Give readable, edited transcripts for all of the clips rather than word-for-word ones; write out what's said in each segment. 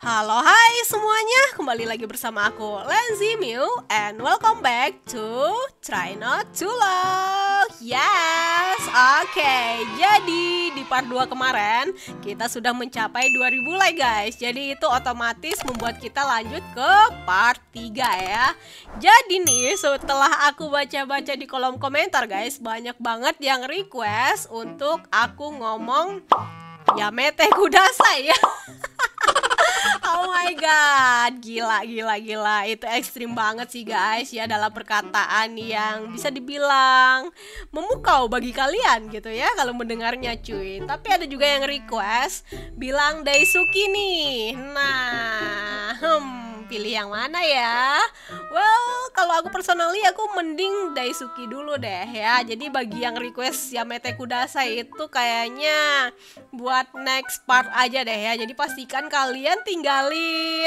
Halo hai semuanya, kembali lagi bersama aku Lenzy Miu and welcome back to Try Not to Love. Yes, oke. Jadi di part 2 kemarin kita sudah mencapai 2000 like guys. Jadi itu otomatis membuat kita lanjut ke part 3 ya. Jadi nih setelah aku baca-baca di kolom komentar guys, banyak banget yang request untuk aku ngomong Yamete Kudasai ya. Oh my god, gila, itu ekstrim banget sih guys ya, dalam perkataan yang bisa dibilang memukau bagi kalian gitu ya kalau mendengarnya cuy. Tapi ada juga yang request bilang Daisuki nih. Nah, pilih yang mana ya? Well, kalau aku personally aku mending Daisuki dulu deh ya. Jadi bagi yang request Yamete Kudasai itu kayaknya buat next part aja deh ya. Jadi pastikan kalian tinggalin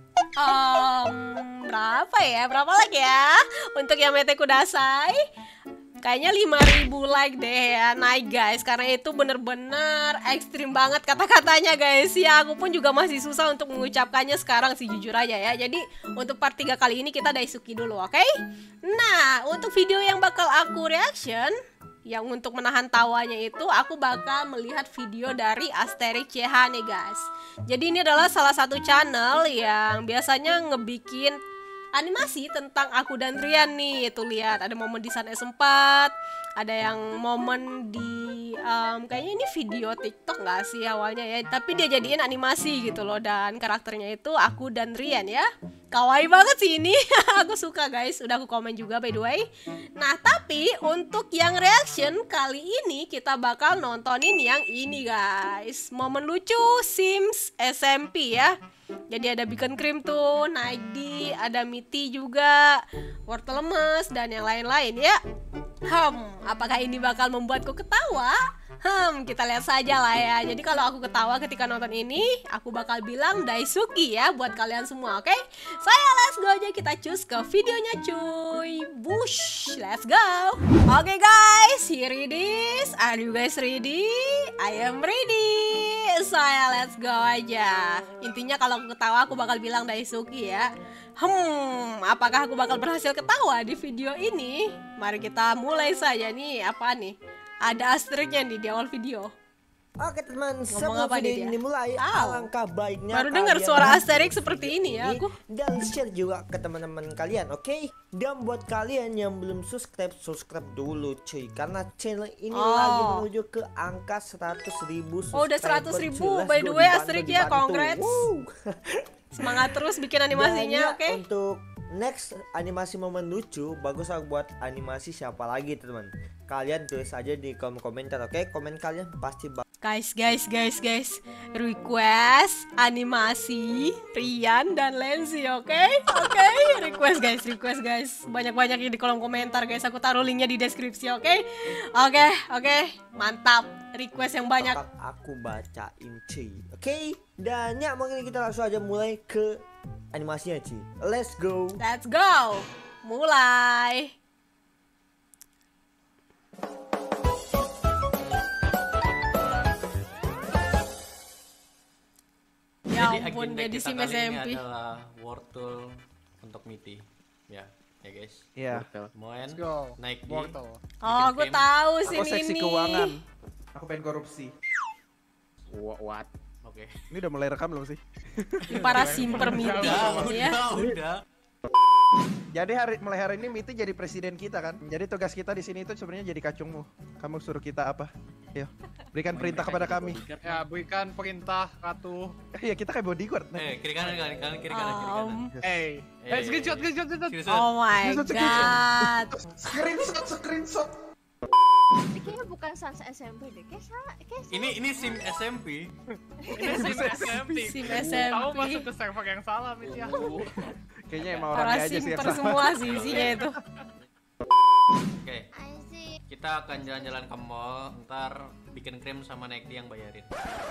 berapa lagi ya untuk Yamete Kudasai? Kayaknya 5000 like deh ya. Naik guys, karena itu bener-bener ekstrim banget kata-katanya guys ya. Aku pun juga masih susah untuk mengucapkannya sekarang sih, jujur aja ya. Jadi untuk part 3 kali ini kita Daisuki dulu, oke? Nah, untuk video yang bakal aku reaction, yang untuk menahan tawanya itu aku bakal melihat video dari Asterix CH nih guys. Jadi ini adalah salah satu channel yang biasanya ngebikin animasi tentang aku dan Rian nih. Itu lihat ada momen di Sun S4, ada yang momen di kayaknya ini video TikTok nggak sih awalnya ya, tapi dia jadiin animasi gitu loh, dan karakternya itu aku dan Rian ya. Kawaii banget sih ini. Aku suka guys, udah aku komen juga by the way. Nah tapi untuk yang reaction kali ini kita bakal nontonin yang ini guys, momen lucu Sims SMP ya. Jadi ada Beacon Cream tuh, Naikdi, ada Miti juga, wortel lemes dan yang lain-lain ya. Apakah ini bakal membuatku ketawa? Kita lihat saja lah ya. Jadi kalau aku ketawa ketika nonton ini, aku bakal bilang Daisuki ya buat kalian semua, oke? Saya let's go aja, kita cus ke videonya cuy. Bush, let's go. Oke guys, here it is. Are you guys ready? I am ready. Saya let's go aja. Intinya kalau aku ketawa aku bakal bilang Daisuki ya. Apakah aku bakal berhasil ketawa di video ini? Mari kita mulai saja nih. Apa nih? Ada asteriknya nih di awal video. Oke teman, sebelum video dia ini mulai, alangkah baiknya baru dengar suara asterik seperti ini ya aku. Dan share juga ke teman-teman kalian, oke? Dan buat kalian yang belum subscribe dulu cuy, karena channel ini lagi menuju ke angka 100.000 subscriber. Oh udah 100.000, by the way asterik ya, congrats. Semangat terus bikin animasinya, oke? Untuk next animasi momen lucu, bagus aku buat animasi siapa lagi teman. Kalian tulis aja di kolom komentar, oke? Komen kalian pasti Guys, request animasi Rian dan Lenzy, oke? Request guys, banyak-banyak di kolom komentar guys. Aku taruh linknya di deskripsi, oke? Oke, mantap. Request yang banyak aku bacain cuy, oke? Dan ya mungkin kita langsung aja mulai ke animasinya cuy. Let's go, mulai. Jadi ampun, agenda jadi kita Sim kali ini SMP adalah wortel untuk Miti. Ya guys. Iya. Moen, naik di. Oh, gue tahu sih Aku seksi ini. keuangan. Aku pengen korupsi. What? Oke. Ini udah mulai rekam belum sih? Para simper Miti ya. Udah. Jadi mulai hari ini Miti jadi presiden kita kan. Jadi tugas kita di sini itu sebenarnya jadi kacungmu. Kamu suruh kita apa? Ayo, berikan perintah kepada kami. Ya, berikan perintah Ratu. Iya, kita kayak bodyguard. Kiri kanan. Screenshot. Oh my god. Screenshot. Kayaknya bukan Sans SMP deh, kayak salah, Ini Sim SMP. Ini Sim SMP. Sim Kamu SMP. masuk ke server yang salah, Mit ya. Kayaknya emang Para orangnya aja sih yang simper salah. semua sih isinya itu. Oke. Kita akan jalan-jalan ke mall. Ntar bikin krim sama Naikdi yang bayarin.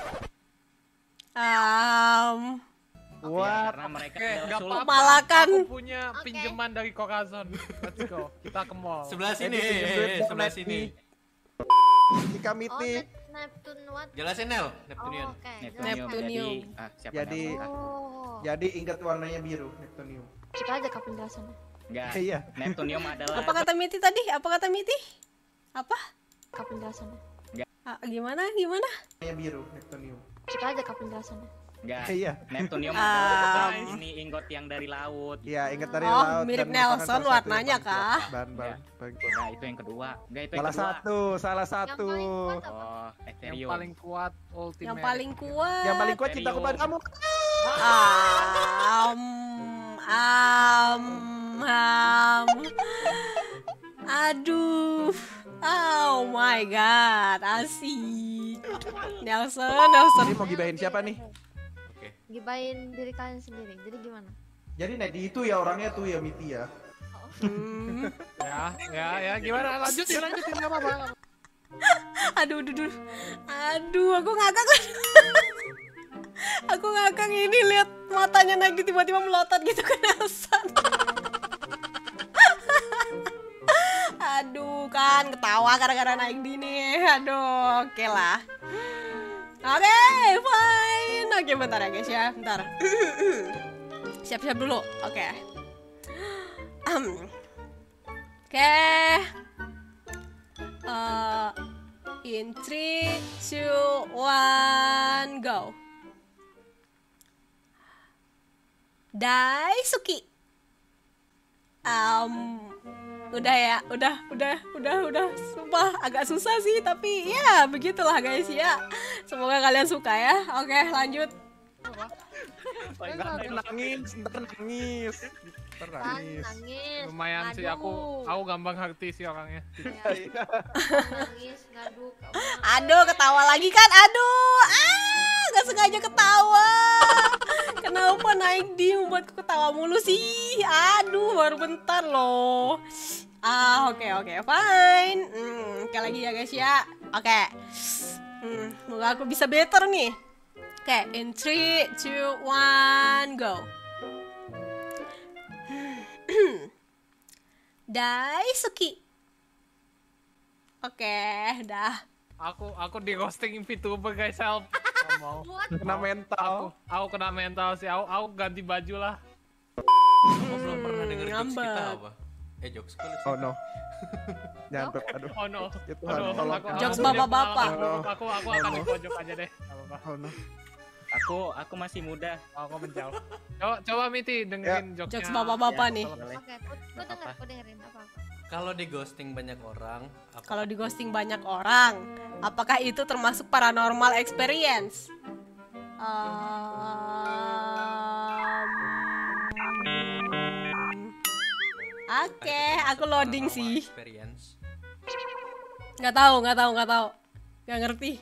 What? Karena mereka Oke, udah nggak usul. apa-apa. Malakan. Aku punya pinjaman dari Corazon. Let's go. Kita ke mall. Sebelah sini, sebelah sini. Jika Miti Neptune what? Jelasin Nel, Neptunian. Oke. Neptunium. Siapa Jadi- nama? Oh. Jadi ingat warnanya biru, Neptunium. Kita aja kapan penjelasannya. Enggak. Iya. Neptunium adalah Apa kata Miti tadi? Apa kata Miti? Apa? Kapan penjelasannya. Gimana? Warnanya biru, Neptunium. Kita aja kapan penjelasannya. enggak. Iya. Neptunium adalah ini ingot yang dari laut. Iya, ingat dari Oh, laut. mirip dan merupakan Nelson salah satu warnanya, yang paling kah? kuat. Bahan paling kuat. Enggak, itu yang kedua. Enggak, itu yang Salah kedua. satu, salah satu. Yang paling kuat apa? Oh, Yang Ethereum. paling kuat ultimate. Yang paling kuat. Yang paling kuat cinta Ethereum. kepada kamu. Aduh. Oh my god, asik. Nelson. Jadi mau gibahin siapa nih? Oke. Gibain diri kalian sendiri. Jadi gimana? Jadi Nedi itu ya orangnya tuh ya Miti ya. Hmm. Ya, gimana? Lanjutin nggak apa-apa. Aduh, aku ngakak. Aku ngakak ini lihat matanya naik tiba-tiba melotot gitu ke Nelson. Aduh, kan ketawa gara-gara naik di nih. Aduh, oke lah. Oke, fine. Oke, bentar ya guys ya, bentar. Siap-siap dulu. Oke. Oke. In 3, 2, 1, go. Daisuki. Udah ya, udah. Sumpah agak susah sih, tapi ya begitulah guys ya. Semoga kalian suka ya. Oke, lanjut. Nangis, ntar nangis. Ntar nangis. Nangis. Lumayan sih, ngadu. aku gampang hati sih orangnya. Ya, nangis, ngadu. Aduh, ketawa lagi kan? Aduh, gak sengaja ketawa. Kenapa naik di membuatku ketawa mulu sih? Aduh, baru bentar loh. Oke, fine. Oke lagi ya guys ya. Oke. Semoga aku bisa better nih. Oke, in 3, 2, 1, go. Daisuki. Oke, dah. Aku di ghosting VTuber guys, help. Nggak mau. Kena mental. Aku kena mental sih. Aku ganti baju lah. Aku belum pernah denger jokes kita ngambek. apa. Jokes kali sih. Oh no. Nyantuk, aduh. Oh no. Ya Tuhan, tolong. Jokes punya bapak-bapak. pengalaman. Aku akan di pojok aja deh. Nggak apa-apa. Oh no. Aku masih muda. Aku menjauh. Coba Miti dengerin jokesnya. Jokes bapak-bapak nih. Boleh. Oke, aku dengerin apa-apa. Kalau di ghosting banyak orang, Kalau di ghosting banyak orang, apakah itu termasuk paranormal experience? Oke, aku loading sih. experience. Nggak tahu. Nggak ngerti.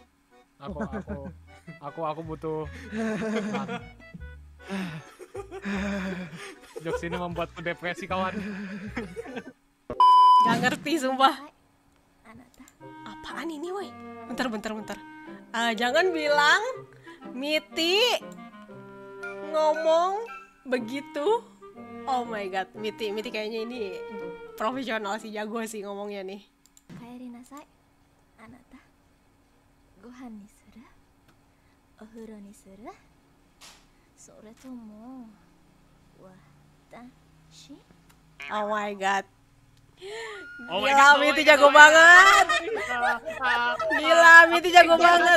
Aku butuh. Jokes ini membuatku depresi kawan. Nggak ngerti sumpah. Apaan ini woi? Bentar. Jangan bilang Miti ngomong begitu. Oh my god, Miti kayaknya ini profesional sih, jago sih ngomongnya nih. Kairi nasai. Anata. Gohan ni suru? Ofuro ni suru? Sore tomo watashi? Oh my god. Oh my Gila, God, Miti jago banget. Gila, Miti jago banget.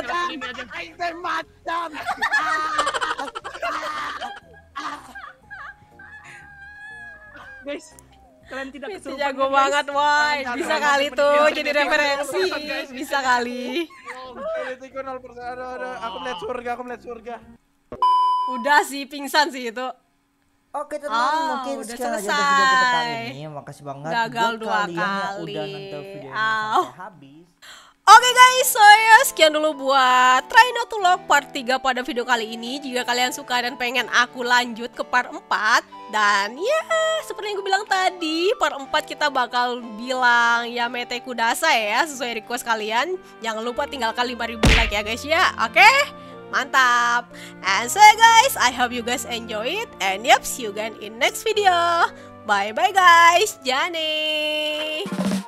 Guys, kalian tidak Miti kesurupan. jago banget, woi. Bisa kali tuh jadi referensi. Bisa kali. Politiku 0%. Aduh. Aku melihat surga. Udah sih, pingsan sih itu. Oke teman-teman, mungkin udah sekian aja untuk video kita kali selesai. ini. Makasih banget Gagal buat 2 kalian yang kali. udah nonton video ini Au. sampai habis. Oke guys, so ya sekian dulu buat Try Not To Log part 3 pada video kali ini. Jika kalian suka dan pengen aku lanjut ke part 4, dan ya seperti yang gue bilang tadi, part 4 kita bakal bilang Yamete Kudasai ya, sesuai request kalian. Jangan lupa tinggalkan 5.000 like ya guys ya. Oke, mantap. And so guys, I hope you guys enjoy it. And yep, see you again in next video. Bye bye guys, Jane.